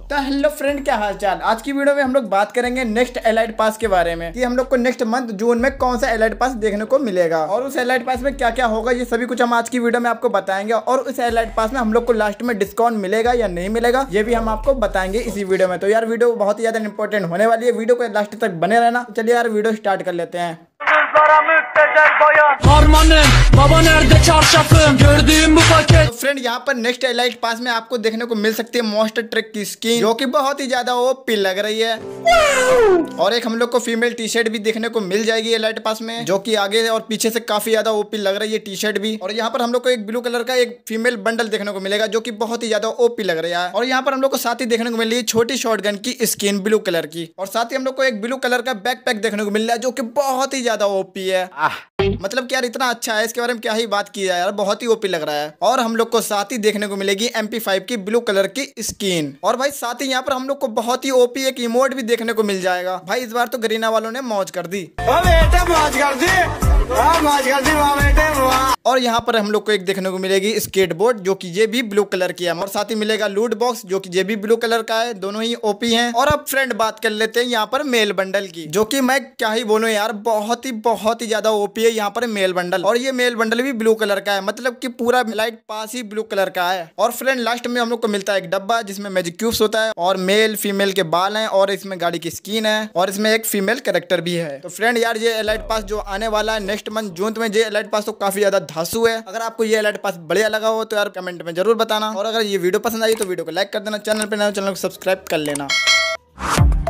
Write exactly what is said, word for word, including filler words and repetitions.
तो hello friend, क्या हाल चाल। आज की वीडियो में हम लोग बात करेंगे नेक्स्ट एलाइट पास के बारे में कि हम लोग को नेक्स्ट मंथ जून में कौन सा एलाइट पास देखने को मिलेगा और उस एलाइट पास में क्या क्या होगा, ये सभी कुछ हम आज की वीडियो में आपको बताएंगे। और उस एलाइट पास में हम लोग को लास्ट में डिस्काउंट मिलेगा या नहीं मिलेगा, ये भी हम आपको बताएंगे इसी वीडियो में। तो यार वीडियो बहुत ही ज्यादा इंपॉर्टेंट होने वाली है, वीडियो को लास्ट तक बने रहना। चलिए यार वीडियो स्टार्ट कर लेते हैं। तो फ्रेंड यहाँ पर नेक्स्ट एलाइट पास में आपको देखने को मिल सकती है मॉन्स्टर ट्रक की स्किन, जो कि बहुत ही ज्यादा ओपी लग रही है। और एक हम लोग को फीमेल टी शर्ट भी देखने को मिल जाएगी एलाइट पास में, जो कि आगे और पीछे से काफी ज्यादा ओपी लग रही है टी शर्ट भी। और यहाँ पर हम लोग को एक ब्लू कलर का एक फीमेल बंडल देखने को मिलेगा, जो कि बहुत ही ज्यादा ओपी लग रहा है। और यहाँ पर हम लोग को साथ ही देखने को मिल रही है छोटी शॉटगन की स्किन ब्लू कलर की। और साथ ही हम लोग को एक ब्लू कलर का बैकपैक देखने को मिल रहा है, जो कि बहुत ही ज्यादा ओपी है। मतलब कि यार इतना अच्छा है, इसके बारे में क्या ही बात की जाए यार, बहुत ही ओपी लग रहा है। और हम लोग को साथ ही देखने को मिलेगी एम पी फाइव की ब्लू कलर की स्किन। और भाई साथ ही यहाँ पर हम लोग को बहुत ही ओपी एक इमोट भी देखने को मिल जाएगा। भाई इस बार तो गरीना वालों ने मौज कर दी, मौज कर दी, मौज कर दी। और यहाँ पर हम लोग को एक देखने को मिलेगी स्केटबोर्ड, जो कि ये भी ब्लू कलर की है। और साथ ही मिलेगा लूट बॉक्स, जो कि ये भी ब्लू कलर का है। दोनों ही ओपी हैं। और अब फ्रेंड बात कर लेते हैं यहाँ पर मेल बंडल की, जो कि मैं क्या ही बोलूं यार, बहुत ही बहुत ही ज्यादा ओपी है यहाँ पर मेल बंडल। और ये मेल बंडल भी ब्लू कलर का है, मतलब कि पूरा लाइट पास ही ब्लू कलर का है। और फ्रेंड लास्ट में हम लोग को मिलता है एक डब्बा, जिसमें मैजिक क्यूब्स होता है और मेल फीमेल के बाल हैं, और इसमें गाड़ी की स्किन है, और इसमें एक फीमेल कैरेक्टर भी है। तो फ्रेंड यार ये एलाइट पास जो आने वाला है नेक्स्ट मंथ जून में, ये एलाइट पास तो काफी ज्यादा धांसू है। अगर आपको ये एलाइट पास बढ़िया लगा हो तो यार कमेंट में जरूर बताना। और अगर ये वीडियो पसंद आई तो वीडियो को लाइक कर देना, चैनल पे नए चैनल को सब्सक्राइब कर लेना।